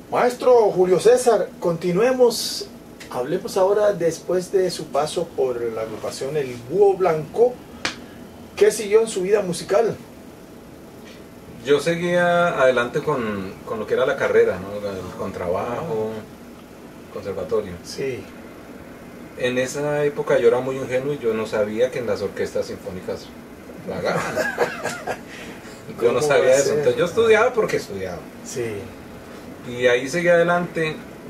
Maestro Julio César, continuemos. Hablemos ahora, después de su paso por la agrupación El Búho Blanco, ¿qué siguió en su vida musical? Yo seguía adelante con lo que era la carrera, ¿no? El contrabajo, conservatorio. Sí. En esa época yo era muy ingenuo y yo no sabía que en las orquestas sinfónicas pagaban. Yo no sabía eso. Entonces yo estudiaba porque estudiaba. Sí. Y ahí seguí adelante.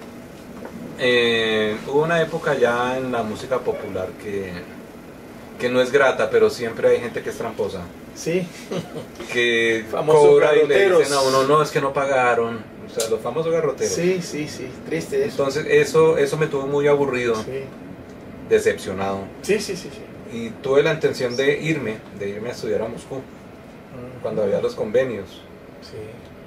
Hubo una época ya en la música popular que no es grata, pero siempre hay gente que es tramposa. Sí. Que famosos cobra garroteros. y le dicen a uno, no, es que no pagaron. O sea, los famosos garroteros. Sí, triste eso. Entonces eso me tuvo muy aburrido, Sí. decepcionado. Sí. Y tuve la intención de irme a estudiar a Moscú, cuando había los convenios. Sí.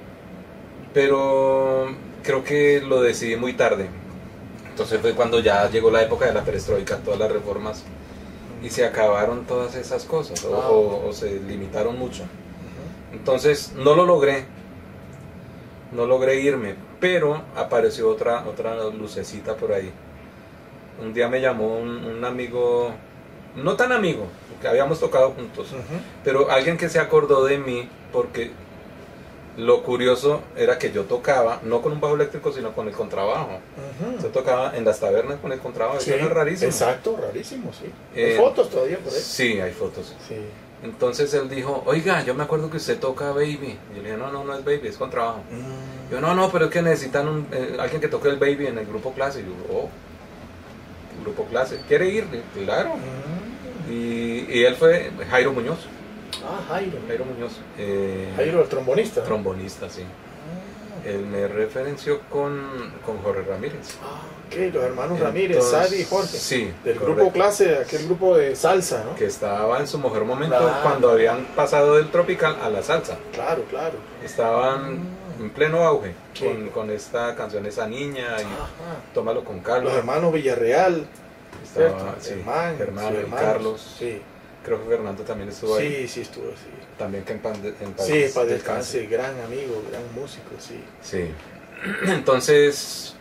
Pero creo que lo decidí muy tarde. Entonces fue cuando ya llegó la época de la perestroika, todas las reformas, y se acabaron todas esas cosas, o se limitaron mucho. Entonces no lo logré, no logré irme, pero apareció otra lucecita por ahí. Un día me llamó un amigo, no tan amigo, porque habíamos tocado juntos, pero alguien que se acordó de mí, porque lo curioso era que yo tocaba, no con un bajo eléctrico, sino con el contrabajo. Yo tocaba en las tabernas con el contrabajo, Sí, eso era rarísimo. Exacto, rarísimo, sí. Hay fotos todavía por ahí. Sí, hay fotos. Sí. Entonces él dijo, oiga, yo me acuerdo que usted toca baby. Y yo le dije, no es baby, es contrabajo. Yo, no, pero es que necesitan alguien que toque el baby en el grupo clase. Y yo, grupo clase, ¿quiere ir? Claro. Y él fue Jairo Muñoz. Jairo Muñoz. Jairo, el trombonista. Trombonista, sí. Él me referenció con Jorge Ramírez. Ok, los hermanos Ramírez, Sadi y Jorge. Sí. Del grupo clase, aquel grupo de salsa, ¿no? Que estaba en su mejor momento, Claro. cuando habían pasado del tropical a la salsa. Claro. Estaban en pleno auge, Sí. con esta canción Esa Niña y Tómalo con calma. Los hermanos Villarreal. Estaba, ¿cierto? sí, Germán, Germán sus y hermanos. Carlos. Sí. Creo que Fernando también estuvo ahí. Sí, estuvo así. También que en paz Sí, para descanse, gran amigo, gran músico, sí. Sí. Entonces,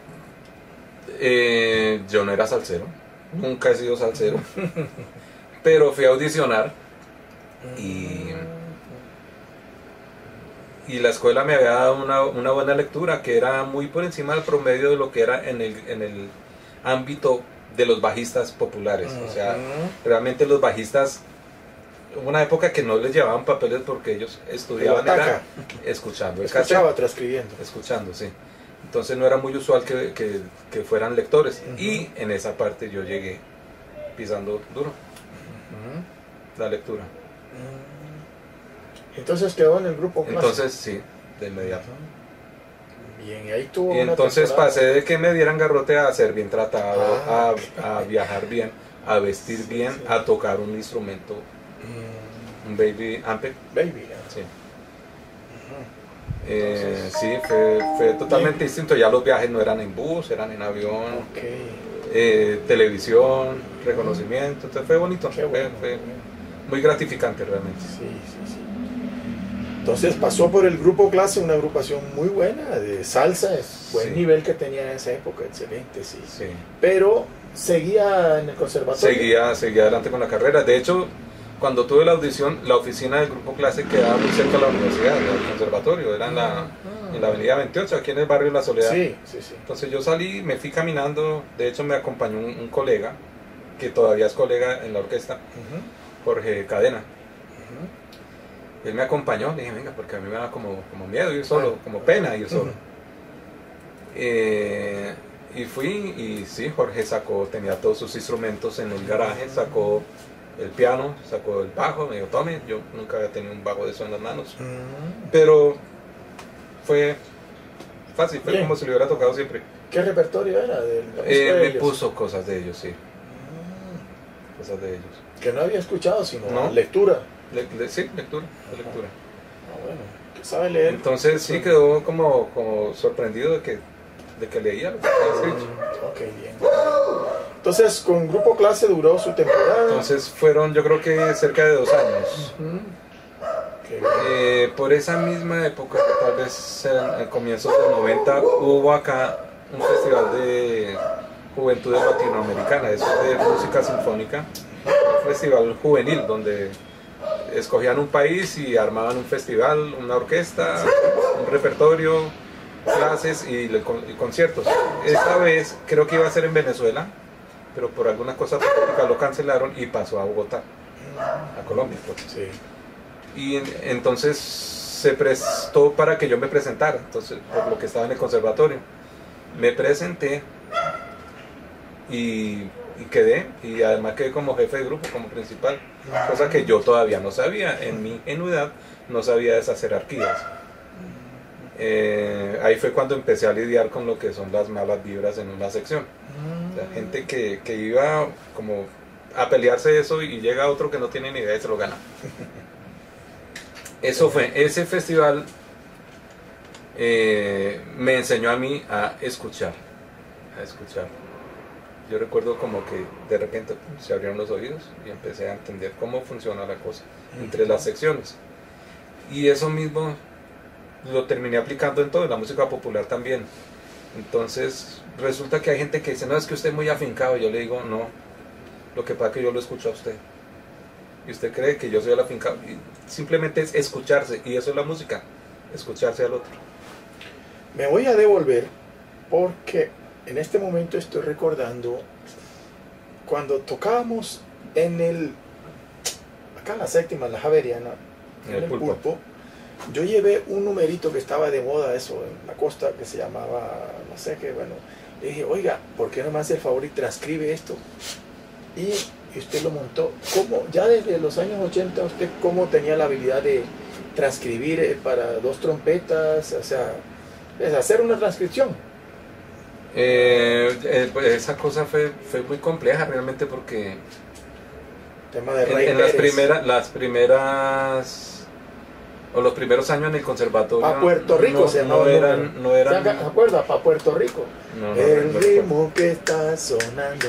yo no era salsero, nunca he sido salsero, pero fui a audicionar y la escuela me había dado una buena lectura que era muy por encima del promedio de lo que era en el ámbito de los bajistas populares. O sea, realmente los bajistas, hubo una época que no les llevaban papeles porque ellos estudiaban era escuchando. Escuchaba, transcribiendo. Escuchando, sí. Entonces no era muy usual que fueran lectores. Y en esa parte yo llegué pisando duro la lectura. Entonces quedó en el grupo clase. Entonces sí, de inmediato. Bien, y ahí tuvo Y una entonces temporada. pasé de que me dieran garrote a ser bien tratado, a viajar bien, a vestir bien, a tocar un instrumento, un baby ampe. Baby, Sí. Sí, fue totalmente distinto. Ya los viajes no eran en bus, eran en avión, televisión, reconocimiento. Entonces fue bonito, fue muy gratificante realmente. Sí. Entonces pasó por el grupo clase, una agrupación muy buena de salsa, buen nivel que tenía en esa época, excelente, sí. Pero seguía en el conservatorio. Seguía adelante con la carrera. De hecho, cuando tuve la audición, la oficina del grupo clase quedaba muy cerca de la universidad, del conservatorio, era en la avenida 28, aquí en el barrio La Soledad. Sí. Entonces yo salí, me fui caminando, de hecho me acompañó un colega, que todavía es colega en la orquesta, Jorge Cadena. Él me acompañó, le dije, venga, porque a mí me da como miedo ir solo, como pena ir solo. Y fui, y sí, Jorge tenía todos sus instrumentos en el garaje, sacó el piano, sacó el bajo, me dijo, tome, yo nunca había tenido un bajo de eso en las manos. Pero fue fácil, fue como si lo hubiera tocado siempre. ¿Qué repertorio era? Me puso cosas de ellos, sí. Cosas de ellos. Que no había escuchado, sino ¿No? lectura. Sí, lectura. Bueno, que sabe leer. Entonces sí quedó como sorprendido de que leía lo que estaba escrito. Ok, bien. Entonces con grupo clase duró su temporada. Entonces fueron, yo creo que cerca de 2 años. Por esa misma época, tal vez en comienzos de los 90, hubo acá un festival de juventudes latinoamericana, eso es de música sinfónica, un festival juvenil donde escogían un país y armaban un festival, una orquesta, un repertorio, clases y conciertos. Esta vez creo que iba a ser en Venezuela, pero por algunas cosas políticas lo cancelaron y pasó a Bogotá, a Colombia. Pues. Sí. Y entonces se prestó para que yo me presentara, entonces, por lo que estaba en el conservatorio. Me presenté y quedé, y además quedé como jefe de grupo, como principal, cosa que yo todavía no sabía, en mi ingenuidad no sabía de esas jerarquías. Ahí fue cuando empecé a lidiar con lo que son las malas vibras en una sección. O sea, gente que iba como a pelearse eso y llega otro que no tiene ni idea y se lo gana. Eso fue, ese festival me enseñó a mí a escuchar. Yo recuerdo como que de repente se abrieron los oídos y empecé a entender cómo funciona la cosa entre las secciones. Y eso mismo lo terminé aplicando en todo, en la música popular también. Entonces resulta que hay gente que dice, no, es que usted es muy afincado. Y yo le digo, no, lo que pasa es que yo lo escucho a usted. Y usted cree que yo soy el afincado. Y simplemente es escucharse, y eso es la música, escucharse al otro. Me voy a devolver porque en este momento estoy recordando cuando tocábamos acá en la séptima, en la Javeriana, en el Pulpo. Yo llevé un numerito que estaba de moda, eso, en la costa, que se llamaba, no sé qué, bueno, le dije, oiga, ¿por qué no me hace el favor y transcribe esto? Y usted lo montó. ¿Cómo? Ya desde los años 80, ¿usted cómo tenía la habilidad de transcribir para 2 trompetas? O sea, es hacer una transcripción. Pues esa cosa fue muy compleja realmente, porque Tema de Rey en las primeras o los primeros años en el conservatorio a Puerto Rico se llamaba, no eran ¿se acuerda? Para Puerto Rico. El ritmo que está sonando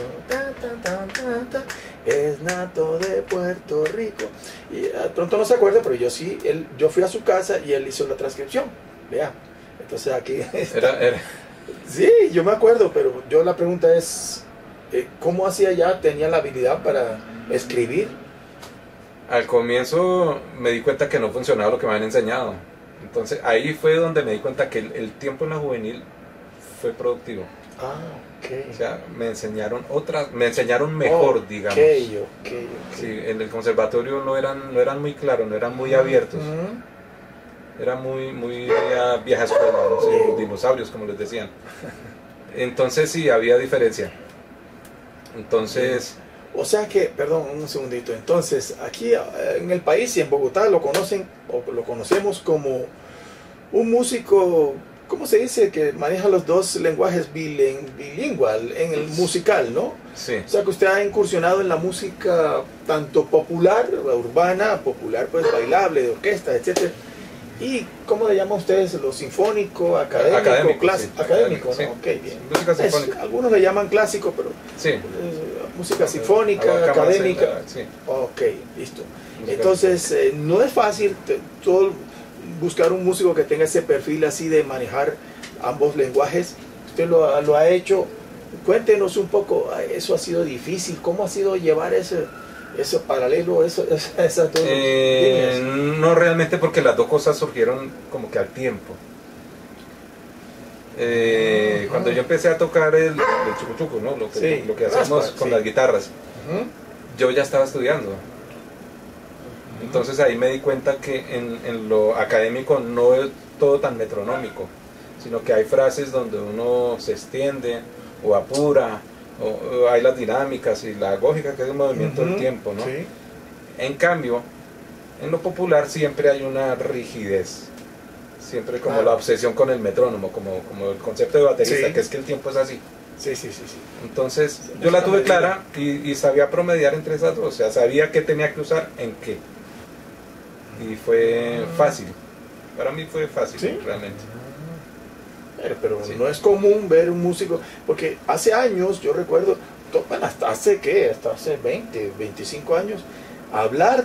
es nato de Puerto Rico. Y pronto no se acuerda, pero yo sí, yo fui a su casa y él hizo la transcripción. Vea, entonces aquí está. Sí, yo me acuerdo, pero la pregunta es, ¿cómo hacía ya? ¿Tenía la habilidad para escribir? Al comienzo me di cuenta que no funcionaba lo que me habían enseñado. Entonces ahí fue donde me di cuenta que el tiempo en la juvenil fue productivo. Ah, ok. O sea, me enseñaron mejor, digamos. Okay. Sí, en el conservatorio no eran muy claros, no eran muy abiertos. Era muy vieja escuela, no sé, dinosaurios, como les decían. Entonces sí, había diferencia. Entonces... O sea que, perdón, un segundito. Entonces, aquí en el país y en Bogotá lo conocen, o lo conocemos como un músico, ¿cómo se dice? Que maneja los 2 lenguajes bilingüal en el musical, ¿no? Sí. O sea que usted ha incursionado en la música tanto popular, urbana, popular, pues bailable, de orquesta, etcétera. ¿Y cómo le llaman ustedes? ¿Lo sinfónico, académico, clásico? Sí, académico, sí. ¿no? Ok, bien. Música sinfónica. Algunos le llaman clásico, pero... Sí. Música sinfónica, académica. Sí. Ok, listo. Entonces, no es fácil buscar un músico que tenga ese perfil así de manejar ambos lenguajes. Usted lo ha hecho. Cuéntenos un poco, ¿eso ha sido difícil? ¿Cómo ha sido llevar ese paralelo, esas dos líneas? No realmente, porque las dos cosas surgieron como que al tiempo. Cuando yo empecé a tocar el chucuchuco, ¿no? Lo que hacemos con las guitarras, yo ya estaba estudiando. Entonces ahí me di cuenta que en lo académico no es todo tan metronómico, sino que hay frases donde uno se extiende o apura, o hay las dinámicas y la lógica, que es el movimiento del tiempo, ¿no? Sí. En cambio, en lo popular siempre hay una rigidez, siempre como la obsesión con el metrónomo, como el concepto de baterista, que es que el tiempo es así. Sí. Entonces yo la tuve clara y sabía promediar entre esas dos, o sea, sabía qué tenía que usar en qué. Y fue fácil, para mí fue fácil, realmente. Pero no es común ver un músico, porque hace años, yo recuerdo, hasta hace 20, 25 años, hablar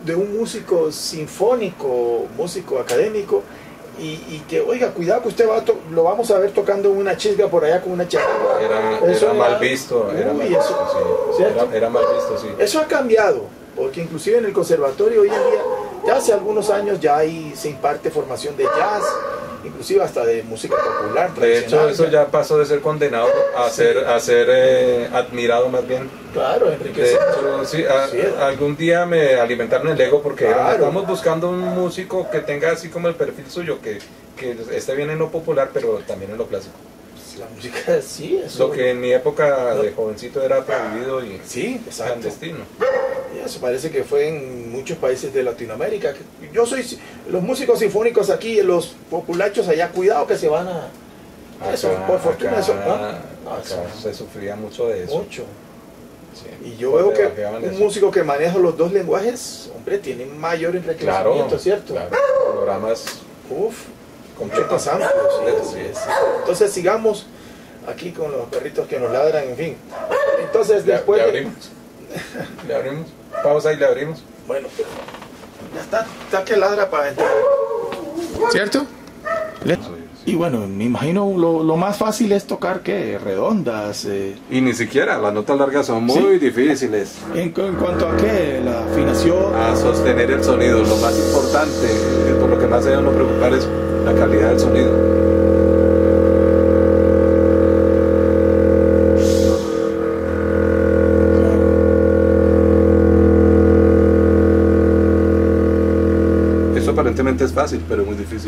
de un músico sinfónico, músico académico, y que, oiga, cuidado que usted lo vamos a ver tocando una chisga por allá con una charanga. Era mal visto, era mal visto, sí. Era mal visto, sí. Eso ha cambiado, porque inclusive en el conservatorio hoy en día, ya hace algunos años ya ahí se imparte formación de jazz, inclusive hasta de música popular. De hecho, eso ya pasó de ser condenado a ser admirado más bien. Claro, enriquecido. De hecho, sí, algún día me alimentaron el ego porque estamos buscando un músico que tenga así como el perfil suyo, que esté bien en lo popular, pero también en lo clásico. La música, sí, eso. Lo que en mi época de jovencito era prohibido y clandestino. Y eso parece que fue en muchos países de Latinoamérica. Los músicos sinfónicos aquí, los populachos allá, cuidado que se van a... Eso, por fortuna, eso. Se sufría mucho de eso. Mucho. Sí. Y yo veo que un músico que maneja los dos lenguajes, hombre, tiene mayor enriquecimiento, ¿cierto? Claro, programas. Completos amplios, sí. Entonces sigamos aquí con los perritos que nos ladran, en fin. Entonces después... Le abrimos. Pausa y le abrimos. Bueno, ya está que ladra para entrar. ¿Cierto? Y bueno, me imagino lo más fácil es tocar, ¿qué? Redondas. Y ni siquiera, las notas largas son muy difíciles. ¿En cuanto a qué? La afinación. A sostener el sonido. Lo más importante, por lo que más se debe uno preocupar es la calidad del sonido. Eso aparentemente es fácil, pero es muy difícil.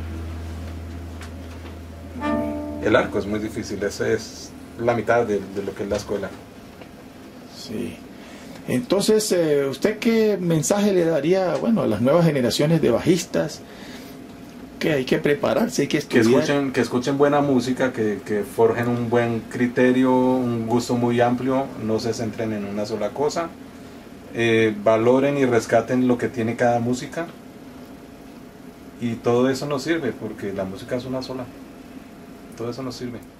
El arco es muy difícil, esa es la mitad de lo que es la escuela. Sí. Entonces, ¿usted qué mensaje le daría, bueno, a las nuevas generaciones de bajistas? Que hay que prepararse, hay que estudiar. Que escuchen buena música, que forjen un buen criterio, un gusto muy amplio, no se centren en una sola cosa, valoren y rescaten lo que tiene cada música, y todo eso nos sirve, porque la música es una sola, todo eso nos sirve.